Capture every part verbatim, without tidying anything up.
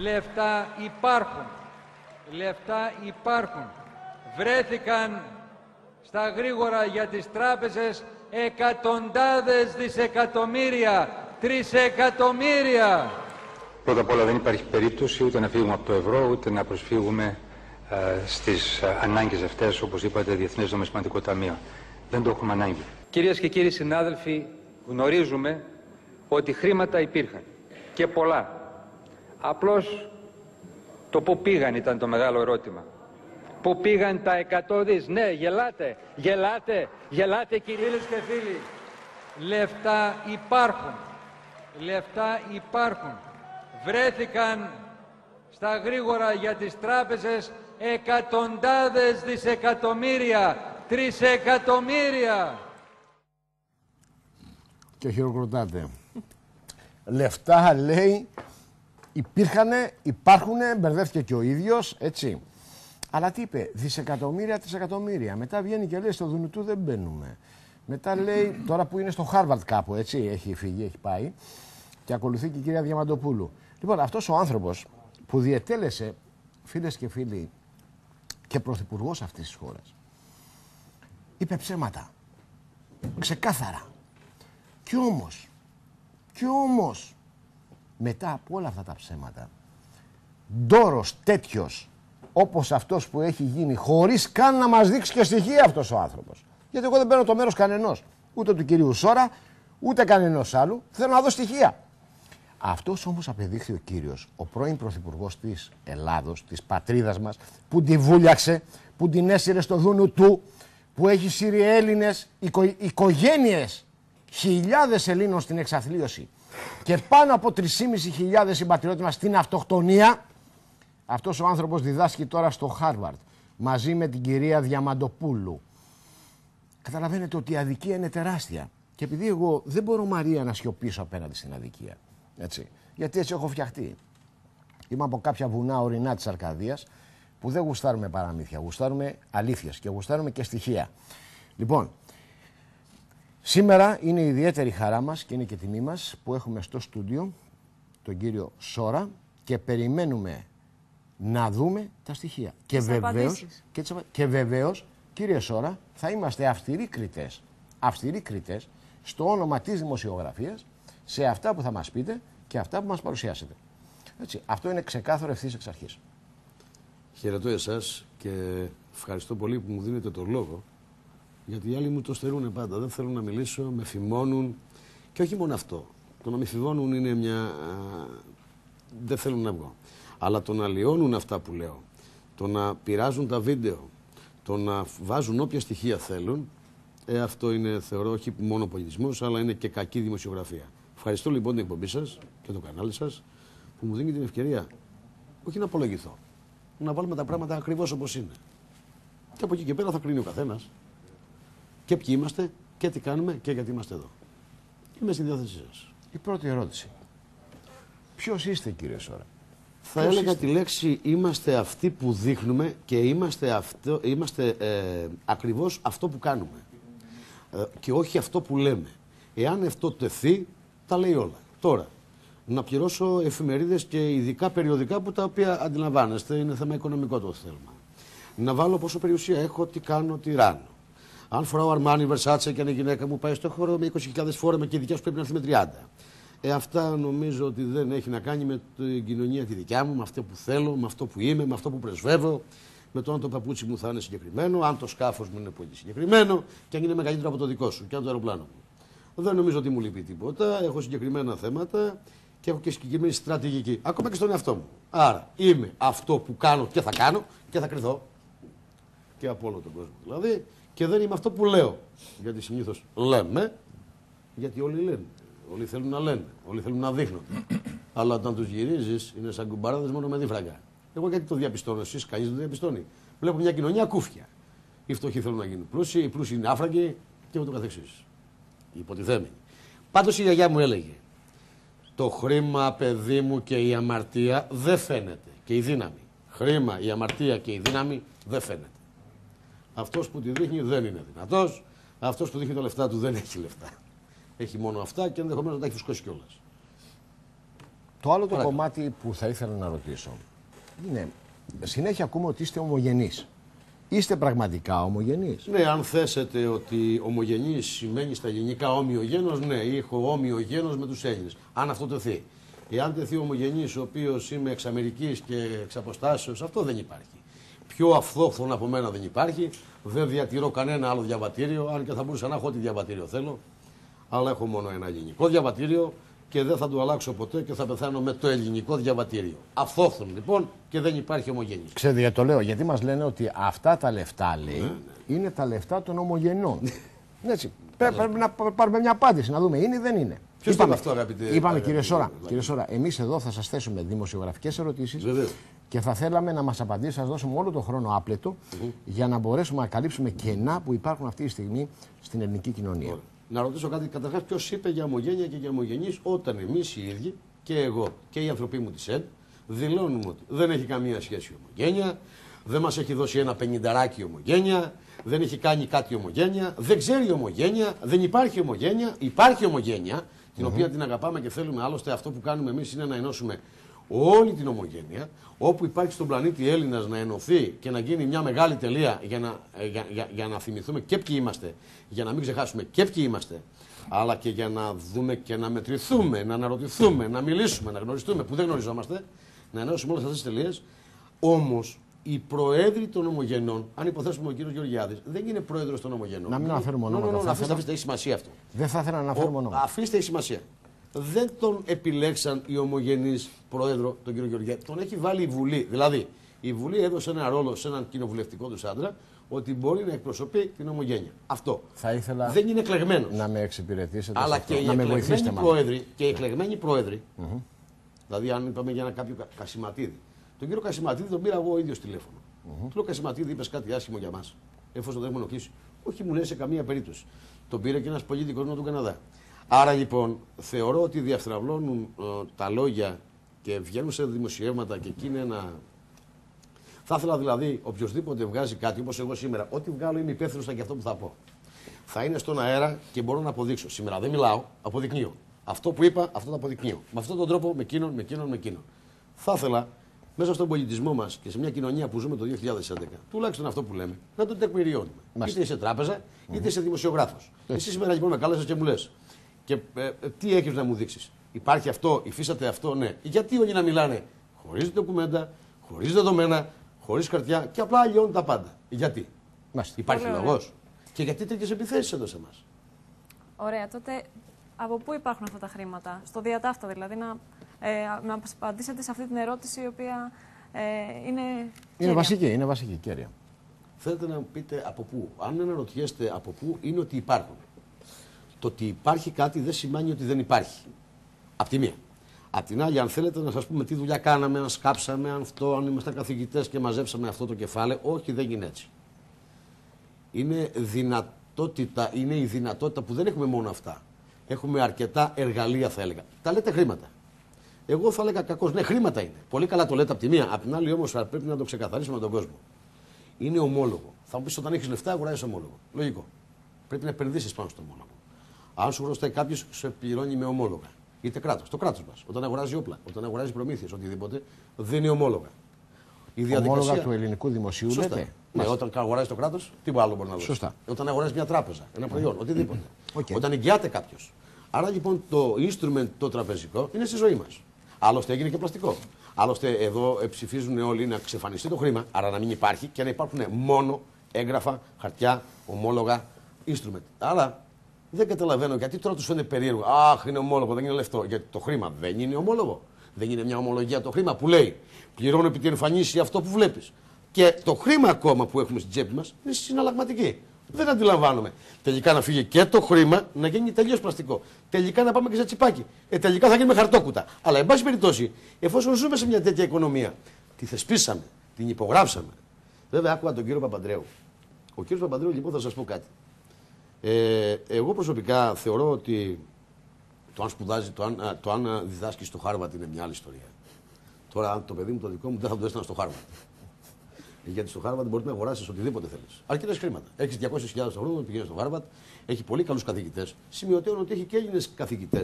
Λεφτά υπάρχουν. Λεφτά υπάρχουν. Βρέθηκαν στα γρήγορα για τις τράπεζες εκατοντάδες δισεκατομμύρια, τρισεκατομμύρια. Πρώτα απ' όλα δεν υπάρχει περίπτωση ούτε να φύγουμε από το ευρώ, ούτε να προσφύγουμε ε, στις ανάγκες αυτές, όπως είπατε, Διεθνές Νομισματικό Ταμείο. Δεν το έχουμε ανάγκη. Κυρίες και κύριοι συνάδελφοι, γνωρίζουμε ότι χρήματα υπήρχαν και πολλά. Απλώς το πού πήγαν ήταν το μεγάλο ερώτημα. Πού πήγαν τα εκατό δις. Ναι, γελάτε, γελάτε, γελάτε κυρίες και φίλοι. Λεφτά υπάρχουν. Λεφτά υπάρχουν. Βρέθηκαν στα γρήγορα για τις τράπεζες εκατοντάδες δισεκατομμύρια, τρισεκατομμύρια. Και χειροκροτάτε. Λεφτά, λέει, υπήρχανε, υπάρχουνε, μπερδεύτηκε και ο ίδιος, έτσι. Αλλά τι είπε, δισεκατομμύρια, τρισεκατομμύρια. Μετά βγαίνει και λέει, στο Δουνουτού δεν μπαίνουμε. Μετά λέει, τώρα που είναι στο Χάρβαρντ κάπου, έτσι, έχει φύγει, έχει πάει. Και ακολουθεί και η κυρία Διαμαντοπούλου. Λοιπόν, αυτός ο άνθρωπος που διετέλεσε, φίλες και φίλοι, και πρωθυπουργός αυτής της χώρας, είπε ψέματα. Ξεκάθαρα. Κι όμως, κι όμως, μετά από όλα αυτά τα ψέματα, ντόρος τέτοιος, όπως αυτός που έχει γίνει, χωρίς καν να μας δείξει και στοιχεία αυτός ο άνθρωπος. Γιατί εγώ δεν παίρνω το μέρος κανενός, ούτε του κυρίου Σόρα, ούτε κανενός άλλου, θέλω να δω στοιχεία. Αυτός όμως απεδείχθη ο κύριος, ο πρώην πρωθυπουργός της Ελλάδος, της πατρίδας μας, που τη βούλιαξε, που την έσυρε στο δούνου του, που έχει σύρει Έλληνες, οικο, οικογένειες, χιλιάδες Ελλήνων στην εξαθλίωση και πάνω από τρεις και μισή χιλιάδες συμπατριώτες μας στην αυτοκτονία. Αυτός ο άνθρωπος διδάσκει τώρα στο Χάρβαρντ μαζί με την κυρία Διαμαντοπούλου. Καταλαβαίνετε ότι η αδικία είναι τεράστια. Και επειδή εγώ δεν μπορώ, Μαρία, να σιωπήσω απέναντι στην αδικία. Έτσι. Γιατί έτσι έχω φτιαχτεί. Είμαι από κάποια βουνά ορεινά της Αρκαδίας που δεν γουστάρουμε παραμύθια, γουστάρουμε αλήθειες και γουστάρουμε και στοιχεία. Λοιπόν, σήμερα είναι η ιδιαίτερη χαρά μας και είναι και τιμή μας που έχουμε στο στούντιο τον κύριο Σόρα και περιμένουμε να δούμε τα στοιχεία. Και βεβαίως, και, και βεβαίως, κύριε Σόρα, θα είμαστε αυστηροί κριτές, αυστηροί κριτές στο όνομα της δημοσιογραφίας, σε αυτά που θα μας πείτε και αυτά που μας παρουσιάσετε. Έτσι, αυτό είναι ξεκάθαρο ευθύς εξ αρχής. Χαιρετώ εσάς και ευχαριστώ πολύ που μου δίνετε το λόγο, γιατί οι άλλοι μου το στερούν πάντα. Δεν θέλουν να μιλήσω, με φημώνουν και όχι μόνο αυτό. Το να με φημώνουν είναι μια... Α, δεν θέλουν να βγω. Αλλά το να λιώνουν αυτά που λέω, το να πειράζουν τα βίντεο, το να βάζουν όποια στοιχεία θέλουν, ε, αυτό είναι, θεωρώ, όχι μόνο πολιτισμός, αλλά είναι και κακή δημοσιογραφία. Ευχαριστώ λοιπόν την εκπομπή σας και το κανάλι σας που μου δίνει την ευκαιρία όχι να απολογηθώ, να βάλουμε τα πράγματα ακριβώς όπως είναι. Και από εκεί και πέρα θα κρίνει ο καθένας και ποιοι είμαστε και τι κάνουμε και γιατί είμαστε εδώ. Είμαι στη διάθεσή σας. Η πρώτη ερώτηση. Ποιος είστε, κύριε Σόρα? Θα Ποιος έλεγα είστε? Τη λέξη είμαστε αυτοί που δείχνουμε και είμαστε, αυτό, είμαστε ε, ακριβώς αυτό που κάνουμε. Ε, και όχι αυτό που λέμε. Εάν αυτό τεθεί, τα λέει όλα. Τώρα, να πληρώσω εφημερίδες και ειδικά περιοδικά που τα οποία αντιλαμβάνεστε είναι θέμα οικονομικό το θέμα. Να βάλω πόσο περιουσία έχω, τι κάνω, τι ράνω. Αν φοράω Αρμάνι, Versace και αν η γυναίκα μου πάει στο χώρο με είκοσι χιλιάδες φόρμα και η δικιά σου πρέπει να έρθει με τριάντα. Ε, αυτά νομίζω ότι δεν έχει να κάνει με την κοινωνία τη δικιά μου, με αυτό που θέλω, με αυτό που είμαι, με αυτό που πρεσβεύω, με το αν το παπούτσι μου θα είναι συγκεκριμένο, αν το σκάφος μου είναι πολύ συγκεκριμένο και αν είναι μεγαλύτερο από το δικό σου και αν το αεροπλάνο μου. Δεν νομίζω ότι μου λείπει τίποτα. Έχω συγκεκριμένα θέματα και έχω και συγκεκριμένη στρατηγική. Ακόμα και στον εαυτό μου. Άρα είμαι αυτό που κάνω και θα κάνω και θα κρυθώ. Και από όλο τον κόσμο δηλαδή. Και δεν είμαι αυτό που λέω. Γιατί συνήθως λέμε, γιατί όλοι λένε. Όλοι θέλουν να λένε. Όλοι θέλουν να δείχνονται. Αλλά όταν τους γυρίζεις είναι σαν κουμπάραδες μόνο με δίφραγκα. Εγώ γιατί το διαπιστώνω, εσείς κανείς δεν το διαπιστώνει. Βλέπω μια κοινωνία κούφια. Οι φτωχοί θέλουν να γίνουν πλούσιοι, οι πλούσιοι είναι άφραγγοι και ούτω καθεξής. Υποτιθέμενοι. Πάντως η γιαγιά μου έλεγε: το χρήμα, παιδί μου, και η αμαρτία δεν φαίνεται. Και η δύναμη. Χρήμα, η αμαρτία και η δύναμη δεν φαίνεται. Αυτός που τη δείχνει δεν είναι δυνατός. Αυτός που δείχνει τα λεφτά του δεν έχει λεφτά. Έχει μόνο αυτά και ενδεχομένως να τα έχει φουσκώσει κιόλας. Το άλλο το Παρακαλώ. κομμάτι που θα ήθελα να ρωτήσω είναι, συνέχεια ακούμε ότι είστε ομογενείς. Είστε πραγματικά ομογενείς? Ναι, αν θέσετε ότι ομογενής σημαίνει στα ελληνικά όμοιο γένος, ναι, έχω όμοιο γένος με τους Έλληνες. Αν αυτό τεθεί. Εάν τεθεί ομογενής, ο οποίος είμαι εξ Αμερικής και εξ αποστάσεως, αυτό δεν υπάρχει. Πιο αυθόφθονο από μένα δεν υπάρχει. Δεν διατηρώ κανένα άλλο διαβατήριο, αν και θα μπορούσα να έχω ό,τι διαβατήριο θέλω. Αλλά έχω μόνο ένα ελληνικό διαβατήριο και δεν θα το αλλάξω ποτέ και θα πεθάνω με το ελληνικό διαβατήριο. Αυθόφθονο λοιπόν και δεν υπάρχει ομογενής. Ξέρετε, γιατί το λέω, γιατί μας λένε ότι αυτά τα λεφτά, λέει, ναι, ναι. είναι τα λεφτά των ομογενών. Έτσι. Πρέπει να πάρουμε μια απάντηση, να δούμε είναι ή δεν είναι. Ποιος είπαμε αυτό, αγαπητέ? Είπαμε, αγαπητέ, κύριε Σόρα, κύριε Σόρα, εμείς εδώ θα σας θέσουμε δημοσιογραφικές ερωτήσεις. Βεβαίως. Και θα θέλαμε να μας απαντήσει, σας δώσουμε όλο τον χρόνο άπλετο mm-hmm. για να μπορέσουμε να καλύψουμε κενά που υπάρχουν αυτή τη στιγμή στην ελληνική κοινωνία. Να ρωτήσω κάτι, καταρχάς, ποιος είπε για ομογένεια και για ομογενείς, όταν εμείς οι ίδιοι και εγώ και οι άνθρωποι μου της ΕΔ δηλώνουμε ότι δεν έχει καμία σχέση η ομογένεια, δεν μας έχει δώσει ένα πενηνταράκι ομογένεια, δεν έχει κάνει κάτι ομογένεια, δεν ξέρει ομογένεια, δεν υπάρχει ομογένεια, υπάρχει ομογένεια, την mm-hmm. οποία την αγαπάμε και θέλουμε. Άλλωστε, αυτό που κάνουμε εμείς είναι να ενώσουμε όλη την ομογένεια, όπου υπάρχει στον πλανήτη Έλληνας να ενωθεί και να γίνει μια μεγάλη τελεία για να, για, για, για να θυμηθούμε και ποιοι είμαστε, για να μην ξεχάσουμε και ποιοι είμαστε, αλλά και για να δούμε και να μετρηθούμε, να αναρωτηθούμε, να μιλήσουμε, να γνωριστούμε που δεν γνωριζόμαστε, να ενώσουμε όλες αυτές τις τελείες. Όμως, οι προέδροι των ομογενών, αν υποθέσουμε ο κύριος Γεωργιάδης, δεν είναι πρόεδρος των ομογενών. Να μην αναφέρουμε ονόματα. No, no, no, αφήστε, αφήστε, έχει σημασία αυτό. Δεν θα ήθελα να αναφέρουμε ονόματα. Αφήστε, έχει σημασία. Δεν τον επιλέξαν οι ομογενείς πρόεδρο, τον κύριο Γεωργιάδη. Τον έχει βάλει η Βουλή. Δηλαδή, η Βουλή έδωσε ένα ρόλο σε έναν κοινοβουλευτικό του άντρα ότι μπορεί να εκπροσωπεί την ομογένεια. Αυτό. Θα ήθελα δεν είναι εκλεγμένος. Να με εξυπηρετήσετε. Αλλά αυτό. και οι να με βοηθήσετε, πρόεδροι, και οι εκλεγμένοι πρόεδροι, mm-hmm. δηλαδή, αν είπαμε για ένα κάποιο Κασιματίδη. Τον κύριο Κασιματίδη τον πήρα εγώ ίδιο τηλέφωνο. Mm-hmm. Του λέω Κασιματίδη, είπε κάτι άσχημο για μας, εφόσον δεν έχουμε ενοχλήσει. Όχι, μου λέει σε καμία περίπτωση. Τον πήρε και ένας πολίτικος μου του Καναδά. Άρα λοιπόν θεωρώ ότι διαστραβλώνουν ε, τα λόγια και βγαίνουν σε δημοσιεύματα και εκεί είναι ένα. Θα ήθελα δηλαδή οποιοδήποτε βγάζει κάτι, όπως εγώ σήμερα, ό,τι βγάλω είμαι υπεύθυνος για αυτό που θα πω. Θα είναι στον αέρα και μπορώ να αποδείξω. Σήμερα δεν μιλάω, αποδεικνύω. Αυτό που είπα, αυτό το αποδεικνύω. Με αυτόν τον τρόπο, με εκείνον, με εκείνον, με εκείνον. Θα ήθελα μέσα στον πολιτισμό μας και σε μια κοινωνία που ζούμε το δύο χιλιάδες έντεκα, τουλάχιστον αυτό που λέμε, να τον τεκμηριώνουμε. Είτε είσαι τράπεζα, είτε είσαι δημοσιογράφος. Mm-hmm. Εσύ σήμερα λοιπόν με κάλεσες και μου λες. Και ε, ε, τι έχεις να μου δείξεις? Υπάρχει αυτό, υφίσταται αυτό, ναι. Γιατί όλοι να μιλάνε χωρίς ντοκουμέντα, χωρίς δεδομένα, χωρίς χαρτιά και απλά αλλοιώνουν τα πάντα? Γιατί? Μάστε. Υπάρχει λόγος? Και γιατί τέτοιες επιθέσεις εδώ σε εμάς? Ωραία, τότε από πού υπάρχουν αυτά τα χρήματα? Στο διατάφτα δηλαδή, να, ε, να απαντήσετε σε αυτή την ερώτηση η οποία ε, είναι Είναι βασική, είναι βασική, κέρια. Θέλετε να πείτε από πού? Αν αναρωτιέστε από πού, είναι ότι υπάρχουν. Το ότι υπάρχει κάτι δεν σημαίνει ότι δεν υπάρχει. Απ' τη μία. Απ' την άλλη, αν θέλετε να σας πούμε τι δουλειά κάναμε, αν σκάψαμε, αν αυτό, αν ήμασταν καθηγητές και μαζέψαμε αυτό το κεφάλαιο, όχι, δεν γίνει έτσι. Είναι δυνατότητα, είναι η δυνατότητα που δεν έχουμε μόνο αυτά. Έχουμε αρκετά εργαλεία, θα έλεγα. Τα λέτε χρήματα. Εγώ θα έλεγα κακώς. Ναι, χρήματα είναι. Πολύ καλά το λέτε απ' τη μία. Απ' την άλλη όμως πρέπει να το ξεκαθαρίσουμε με τον κόσμο. Είναι ομόλογο. Θα μου πεις όταν έχεις λεφτά, αγοράζεις ομόλογο. Λογικό. Πρέπει να επενδύσεις πάνω στο ομόλογο. Αν σου χρωστάει κάποιο, σε πληρώνει με ομόλογα. Είτε κράτος. Το κράτος μας. Όταν αγοράζει όπλα, όταν αγοράζει προμήθειες, οτιδήποτε, δίνει ομόλογα. Η διαδικασία... Ομόλογα του ελληνικού δημοσίου, σωστά. Λέτε. Ναι, όταν αγοράζει το κράτος, τι άλλο μπορεί να δώσει? Σωστά. Όταν αγοράζει μια τράπεζα, ένα προϊόν, mm-hmm. οτιδήποτε. Okay. Όταν εγγυάται κάποιο. Άρα λοιπόν το instrument το τραπεζικό είναι στη ζωή μας. Άλλωστε έγινε και πλαστικό. Άλλωστε εδώ ψηφίζουν όλοι να ξεφανιστεί το χρήμα, άρα να μην υπάρχει και να υπάρχουν μόνο έγγραφα, χαρτιά, ομόλογα, instrument. Άρα δεν καταλαβαίνω γιατί τώρα του φαίνεται περίεργο. Αχ, είναι ομόλογο, δεν είναι λεφτό. Γιατί το χρήμα δεν είναι ομόλογο. Δεν είναι μια ομολογία το χρήμα που λέει πληρώνω επί τη εμφανίση αυτό που βλέπεις. Και το χρήμα ακόμα που έχουμε στην τσέπη μας είναι συναλλαγματική. Δεν αντιλαμβάνομαι. Τελικά να φύγει και το χρήμα να γίνει τελείως πλαστικό. Τελικά να πάμε και σε τσιπάκι. Ε, τελικά θα γίνουμε χαρτόκουτα. Αλλά εν πάση περιπτώσει, εφόσον ζούμε σε μια τέτοια οικονομία, τη θεσπίσαμε, την υπογράψαμε. Βέβαια, άκουγα τον κύριο Παπαντρέου. Ο κύριος Παπαντρέου, λοιπόν, θα σας πω κάτι. Ε, εγώ προσωπικά θεωρώ ότι το αν σπουδάζει, το αν, το αν διδάσκει στο Χάρβαρντ είναι μια άλλη ιστορία. Τώρα, αν το παιδί μου το δικό μου δεν θα το έστενα στο Χάρβαρντ. Γιατί στο Χάρβαρντ μπορεί να αγοράσει οτιδήποτε θέλει. Αρκετές χρήματα. Έχει διακόσιες χιλιάδες το χρόνο, πηγαίνει στο Χάρβαρντ, έχει πολύ καλούς καθηγητές. Σημειωτέων ότι έχει και Έλληνες καθηγητές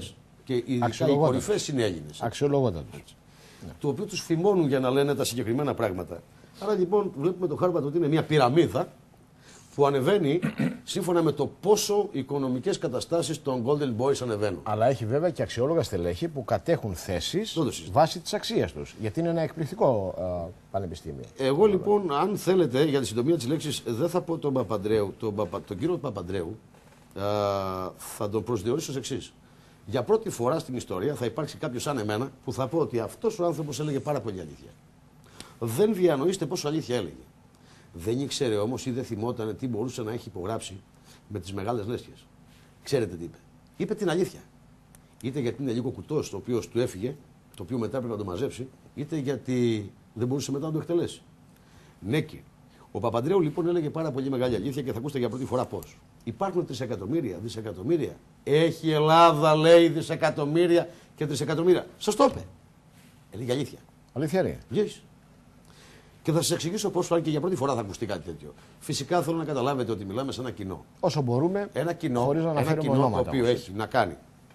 Και ειδικά οι κορυφές είναι Έλληνες. Αξιολογότατος. Ναι. Το οποίο τους φημώνουν για να λένε τα συγκεκριμένα πράγματα. Άρα λοιπόν βλέπουμε το Χάρβαρντ ότι είναι μια πυραμίδα που ανεβαίνει σύμφωνα με το πόσο οικονομικές καταστάσεις των Golden Boys ανεβαίνουν. Αλλά έχει βέβαια και αξιόλογα στελέχη που κατέχουν θέσεις βάσει της αξίας τους. Γιατί είναι ένα εκπληκτικό α, πανεπιστήμιο. Εγώ λοιπόν, αν θέλετε, για τη συντομία της λέξης, δεν θα πω τον Παπαντρέου, τον, Παπα, τον κύριο Παπαντρέου, α, θα τον προσδιορίσω ως εξής. Για πρώτη φορά στην ιστορία θα υπάρξει κάποιος σαν εμένα που θα πω ότι αυτός ο άνθρωπος έλεγε πάρα πολύ αλήθεια. Δεν διανοείστε πόσο αλήθεια έλεγε. Δεν ήξερε όμως ή δεν θυμόταν τι μπορούσε να έχει υπογράψει με τις μεγάλες λέσχες. Ξέρετε τι είπε. Είπε την αλήθεια. Είτε γιατί είναι λίγο κουτός το οποίο του έφυγε, το οποίο μετά έπρεπε να το μαζέψει, είτε γιατί δεν μπορούσε μετά να το εκτελέσει. Ναι, και. Ο Παπαντρέου λοιπόν έλεγε πάρα πολύ μεγάλη αλήθεια και θα ακούσετε για πρώτη φορά πώς. Υπάρχουν τρισεκατομμύρια, δισεκατομμύρια. Έχει η Ελλάδα, λέει, δισεκατομμύρια και τρισεκατομμύρια. Σας το είπε. Έλεγε αλήθεια. Αλήθεια είναι. Yes. Και θα σας εξηγήσω πώς φάνηκε για πρώτη φορά θα ακουστεί κάτι τέτοιο. Φυσικά θέλω να καταλάβετε ότι μιλάμε σε ένα κοινό. Όσο μπορούμε, ένα κοινό, χωρίς να ένα κοινό ονόματα, το οποίο όμως. έχει να κάνει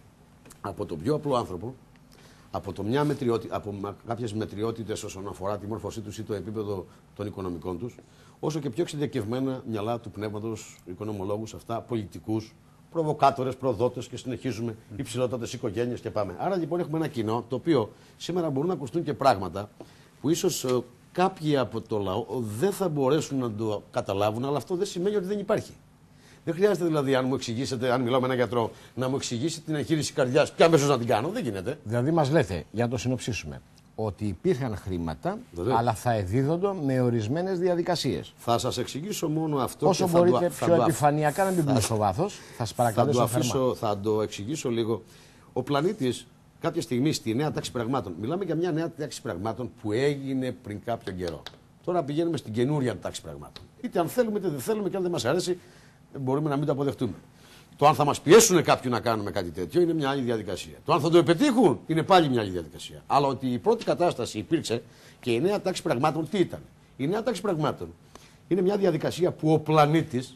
από τον πιο απλό άνθρωπο, από, το μια μετριότη, από κάποιες μετριότητες όσον αφορά τη μόρφωσή τους ή το επίπεδο των οικονομικών τους, όσο και πιο εξειδικευμένα μυαλά του πνεύματος, οικονομολόγους, αυτά, πολιτικούς, προβοκάτορες, προδότες και συνεχίζουμε mm. υψηλότατες οικογένειες και πάμε. Άρα λοιπόν έχουμε ένα κοινό το οποίο σήμερα μπορούν να ακουστούν και πράγματα που ίσως ε, κάποιοι από το λαό δεν θα μπορέσουν να το καταλάβουν, αλλά αυτό δεν σημαίνει ότι δεν υπάρχει. Δεν χρειάζεται δηλαδή, αν μου εξηγήσετε, αν μιλάω με έναν γιατρό, να μου εξηγήσει την εγχείρηση καρδιάς, ποια αμέσως να την κάνω. Δεν γίνεται. Δηλαδή, μας λέτε, για να το συνοψίσουμε, ότι υπήρχαν χρήματα, Βέβαια. αλλά θα εδίδονται με ορισμένες διαδικασίες. Θα σας εξηγήσω μόνο αυτό. Όσο και μπορείτε θα πιο το, επιφανειακά να μην μπούμε στο βάθος, θα σας παρακαλέσω. Θα το, αφήσω, θα το εξηγήσω λίγο. Ο πλανήτης κάποια στιγμή στη νέα τάξη πραγμάτων, μιλάμε για μια νέα τάξη πραγμάτων που έγινε πριν κάποιο καιρό. Τώρα πηγαίνουμε στην καινούρια τάξη πραγμάτων. Είτε αν θέλουμε είτε δεν θέλουμε, και αν δεν μας αρέσει, μπορούμε να μην το αποδεχτούμε. Το αν θα μας πιέσουν κάποιοι να κάνουμε κάτι τέτοιο είναι μια άλλη διαδικασία. Το αν θα το επιτύχουν είναι πάλι μια άλλη διαδικασία. Αλλά ότι η πρώτη κατάσταση υπήρξε και η νέα τάξη πραγμάτων τι ήταν. Η νέα τάξη πραγμάτων είναι μια διαδικασία που ο πλανήτης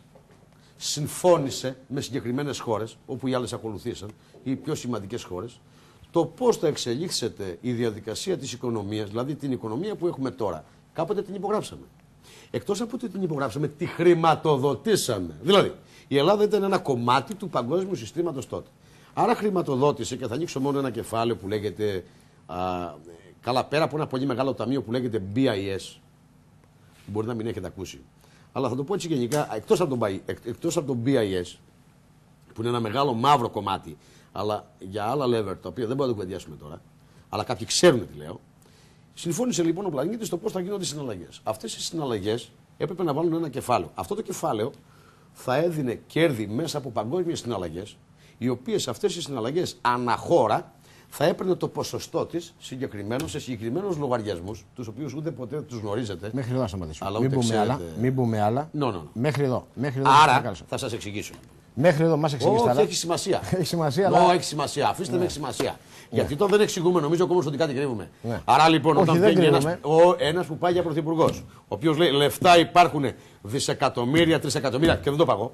συμφώνησε με συγκεκριμένες χώρες, όπου οι άλλες ακολουθήσαν, οι πιο σημαντικές χώρες, το πώς θα εξελίξεται η διαδικασία της οικονομίας, δηλαδή την οικονομία που έχουμε τώρα. Κάποτε την υπογράψαμε. Εκτός από ότι την υπογράψαμε, τη χρηματοδοτήσαμε. Δηλαδή, η Ελλάδα ήταν ένα κομμάτι του παγκόσμιου συστήματος τότε. Άρα χρηματοδότησε, και θα ανοίξω μόνο ένα κεφάλαιο που λέγεται, α, καλά, πέρα από ένα πολύ μεγάλο ταμείο που λέγεται μπι άι ες, μπορεί να μην έχετε ακούσει. Αλλά θα το πω έτσι γενικά, εκτός από τον, εκτός από τον μπι άι ες, που είναι ένα μεγάλο μαύρο κομμάτι, αλλά για άλλα lever, τα οποία δεν μπορούμε να το κουβεντιάσουμε τώρα, αλλά κάποιοι ξέρουν τι λέω. Συμφώνησε λοιπόν ο πλανήτης στο πώς θα γίνονται οι συναλλαγές. Αυτές οι συναλλαγές έπρεπε να βάλουν ένα κεφάλαιο. Αυτό το κεφάλαιο θα έδινε κέρδη μέσα από παγκόσμιες συναλλαγές, οι οποίες αυτές οι συναλλαγές αναχώρα θα έπαιρνε το ποσοστό της συγκεκριμένο σε συγκεκριμένους λογαριασμούς, τους οποίους ούτε ποτέ τους γνωρίζετε. Μέχρι εδώ να σταματήσουμε. Αλλά μην, πούμε ξέρετε... άλλα, μην πούμε άλλα. No, no, no. Μέχρι εδώ. Μέχρι εδώ Άρα θα σας εξηγήσω. Μέχρι εδώ μας εξηγήσατε. Όχι, έχει σημασία. Έχει σημασία. No, αλλά... έχει σημασία. Αφήστε ναι. με, έχει σημασία. Ναι. Γιατί τώρα δεν εξηγούμε, νομίζω όμως ότι κάτι κρύβουμε. Ναι. Άρα λοιπόν, Όχι, όταν βγαίνει ένας, ένας που πάει για πρωθυπουργός, ο οποίος λέει λεφτά υπάρχουν δισεκατομμύρια, τρισεκατομμύρια, και δεν το παγώ,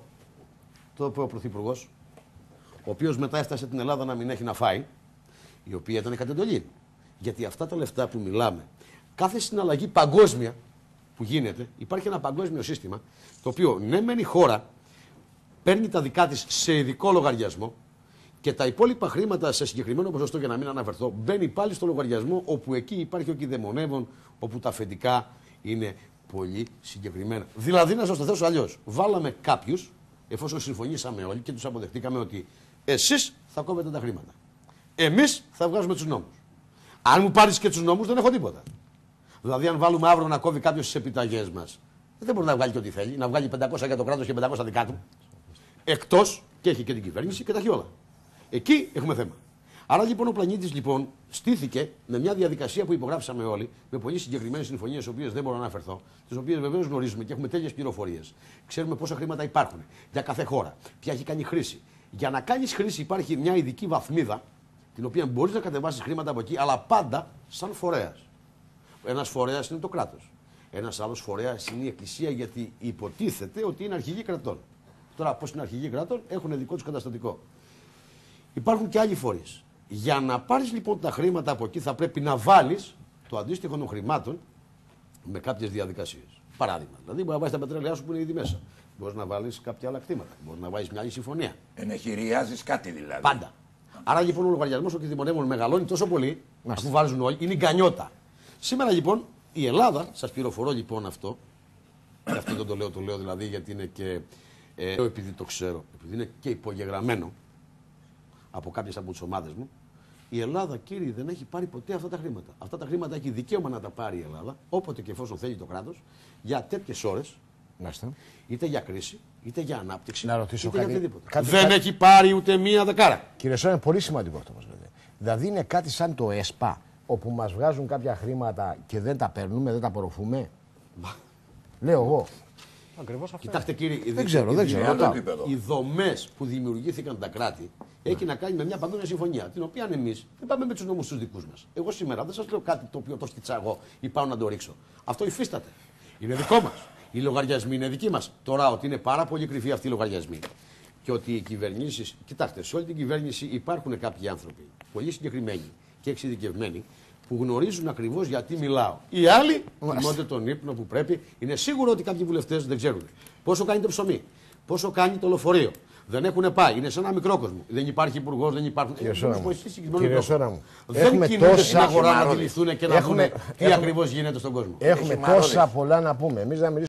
το είπε ο πρωθυπουργός, ο οποίος μετά έφτασε την Ελλάδα να μην έχει να φάει, η οποία ήταν κατ' εντολή. Γιατί αυτά τα λεφτά που μιλάμε, κάθε συναλλαγή παγκόσμια που γίνεται, υπάρχει ένα παγκόσμιο σύστημα, το οποίο ναι μεν η χώρα παίρνει τα δικά της σε ειδικό λογαριασμό και τα υπόλοιπα χρήματα σε συγκεκριμένο ποσοστό, για να μην αναφερθώ, μπαίνει πάλι στο λογαριασμό όπου εκεί υπάρχει ο κηδεμονεύων, όπου τα αφεντικά είναι πολύ συγκεκριμένα. Δηλαδή, να σας το θέσω αλλιώς, βάλαμε κάποιους, εφόσον συμφωνήσαμε όλοι και τους αποδεχτήκαμε ότι εσείς θα κόβετε τα χρήματα. Εμείς θα βγάζουμε τους νόμους. Αν μου πάρεις και τους νόμους, δεν έχω τίποτα. Δηλαδή, αν βάλουμε αύριο να κόβει κάποιος τις επιταγές μας, δεν μπορεί να βγάλει και ό,τι θέλει, να βγάλει πεντακόσια για το κράτος και πεντακόσια δικά του. Εκτός και έχει και την κυβέρνηση και τα έχει όλα. Εκεί έχουμε θέμα. Άρα λοιπόν ο πλανήτης λοιπόν στήθηκε με μια διαδικασία που υπογράψαμε όλοι, με πολύ συγκεκριμένες συμφωνίες, τις οποίες δεν μπορώ να αναφερθώ, τις οποίες βεβαίως γνωρίζουμε και έχουμε τέλειες πληροφορίες. Ξέρουμε πόσα χρήματα υπάρχουν για κάθε χώρα, ποια έχει κάνει χρήση. Για να κάνεις χρήση υπάρχει μια ειδική βαθμίδα, την οποία μπορείς να κατεβάσεις χρήματα από εκεί, αλλά πάντα σαν φορέας. Ένας φορέας είναι το κράτος. Ένας άλλος φορέας είναι η Εκκλησία, γιατί υποτίθεται ότι είναι αρχηγοί κρατών. Τώρα, πώς είναι αρχηγοί κρατών, έχουν δικό τους καταστατικό. Υπάρχουν και άλλοι φορείς. Για να πάρεις λοιπόν τα χρήματα από εκεί θα πρέπει να βάλεις το αντίστοιχο των χρημάτων με κάποιες διαδικασίες. Παράδειγμα, δηλαδή μπορεί να βάλεις τα πετρέλαιά σου που είναι ήδη μέσα. Μπορεί να βάλεις κάποια άλλα κτήματα. Μπορεί να βάλεις μια άλλη συμφωνία. Ενεχειριάζεις κάτι δηλαδή. Πάντα. Άρα λοιπόν ο λογαριασμός ο κινδυνεύων μεγαλώνει τόσο πολύ, αφού βάζουν όλοι, είναι η γκανιότα. Σήμερα λοιπόν η Ελλάδα, σας πληροφορώ λοιπόν αυτό, και αυτό δεν το λέω, το λέω δηλαδή γιατί είναι και. Ε, επειδή το ξέρω, επειδή είναι και υπογεγραμμένο από κάποιες από τις ομάδες μου, η Ελλάδα, κύριοι, δεν έχει πάρει ποτέ αυτά τα χρήματα. Αυτά τα χρήματα έχει δικαίωμα να τα πάρει η Ελλάδα, όποτε και εφόσον θέλει το κράτος, για τέτοιες ώρες, είτε για κρίση, είτε για ανάπτυξη, να ρωτήσω είτε κάτι, για οτιδήποτε. κάτι, δεν κάτι... έχει πάρει ούτε μία δεκάρα. Κύριε Σόρα, είναι πολύ σημαντικό αυτό μας λέτε. Δηλαδή είναι κάτι σαν το ΕΣΠΑ, όπου μας βγάζουν κάποια χρήματα και δεν τα παίρνουμε, δεν τα απορροφούμε. Λέω εγώ. Ακριβώς αυτό. Κοιτάξτε κύριε, δεν οι, ξέρω, οι, δεν ξέρω. Οι δομές που δημιουργήθηκαν τα κράτη έχει να κάνει με μια παγκόσμια συμφωνία, την οποία εμείς δεν πάμε με τους νόμους τους δικούς μας. Εγώ σήμερα δεν σας λέω κάτι το οποίο το σκιτσάγω ή πάω να το ρίξω. Αυτό υφίσταται. Είναι δικό μας. Οι λογαριασμοί είναι δικοί μας. Τώρα ότι είναι πάρα πολύ κρυφοί αυτοί οι λογαριασμοί και ότι οι κυβερνήσεις. Κοιτάξτε, σε όλη την κυβέρνηση υπάρχουν κάποιοι άνθρωποι πολύ συγκεκριμένοι και εξειδικευμένοι που γνωρίζουν ακριβώς γιατί μιλάω. Οι άλλοι θυμώνται τον ύπνο που πρέπει. Είναι σίγουρο ότι κάποιοι βουλευτές δεν ξέρουν πόσο κάνει το ψωμί, πόσο κάνει το λεωφορείο. Δεν έχουν πάει. Είναι σε ένα μικρό κόσμο. Δεν υπάρχει υπουργός, δεν υπάρχουν. Κύριε Σόρα μου, κύριε Σόρα μου, δεν κινούνται στην αγορά να αντιληφθούν και να έχουμε, δουν τι ακριβώς γίνεται στον κόσμο. Έχουμε τόσα πολλά να πούμε. Εμείς να μιλήσουμε